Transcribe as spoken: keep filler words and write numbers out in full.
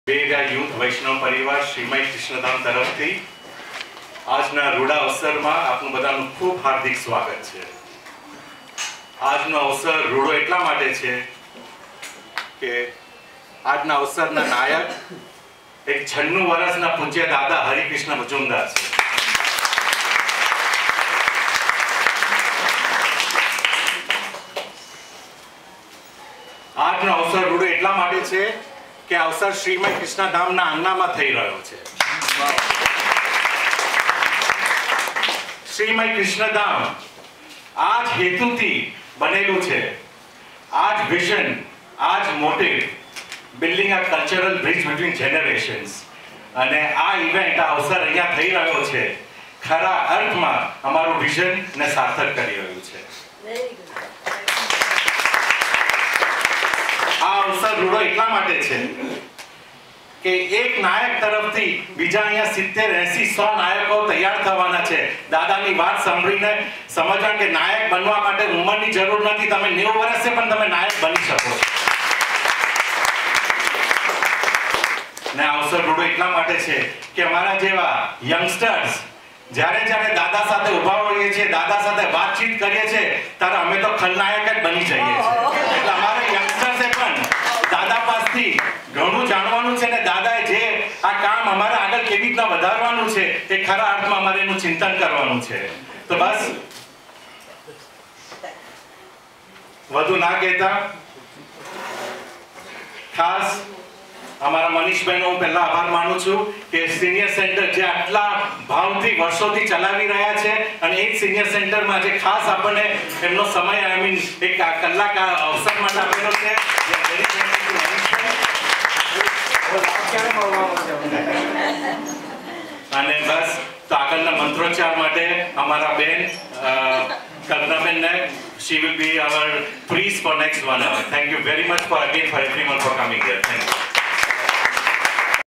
બેગા youth વૈષ્ણવ પરિવાર શ્રીમય કૃષ્ણધામ તરફથી આજના રૂડા અવસરમાં આપનું બધાનું ખૂબ હાર્દિક સ્વાગત છે. આજનો અવસર રૂડો એટલા માટે છે કે આજના અવસરના નાયક એક છન્નું વર્ષના પૂજ્ય દાદા હરિકૃષ્ણ મજુમદાર છે. આજનો અવસર રૂડો એટલા માટે છે કે અવસર શ્રીમય કૃષ્ણધામના આંગણામાં થઈ રહ્યો છે. શ્રીમય કૃષ્ણધામ આજ હેતુથી બનેલું છે, આજ વિઝન, આજ motive, building a cultural bridge between generations. અને આ ઇવેન્ટ, આ અવસર અહીંયા થઈ રહ્યો છે, ખરા અર્થમાં અમારું વિઝન ને સાર્થક કરી રહ્યું છે. આ અવસર રૂડો એટલા માટે છે કે એક નાયક તરફથી બીજા અહીંયા સિત્તેર એસી સો નાયકો તૈયાર થવાના છે. દાદાની વાત સાંભળીને સમજણ કે નાયક બનવા માટે ઉંમરની જરૂર નથી, તમે નેવું વર્ષે પણ તમે નાયક બની શકો છો. ને અવસર રૂડો એટલા માટે છે કે અમારા જેવા યંગસ્ટર્સ જ્યારે જ્યારે દાદા સાથે ઉભા હોઈએ છીએ, દાદા સાથે વાતચીત કરીએ છીએ, ત્યારે અમે તો ખલનાયક જ બની જઈએ છીએ. એટલે અમારા યંગસ્ટર્સે પણ દાદા પાસેથી ઘણું જાણવાનું છે ને દાદાએ જે આ કામ અમારે આગળ કેવી રીતના વધારવાનું છે એ ખરા અર્થમાં અમારે એનું ચિંતન કરવાનું છે. તો બસ વધુ ના કહેતા ખાસ અમારા મનીષભાઈનો હું પહેલા આભાર માનું છું કે સિનિયર સેન્ટર જે આટલા ભાવથી વર્ષોથી ચલાવી રહ્યા છે અને એક સિનિયર સેન્ટરમાં જે ખાસ આપણને એમનો સમય આઈ મીન એક કલાક અવસર માટે આપેલો છે. અને બસ તો આગળના મંત્રોચ્ચાર માટે અમારા બેન કલ્પનાબેન ને she will be our priest for next one hour. Thank you very much for again for everyone for coming here. Thank you.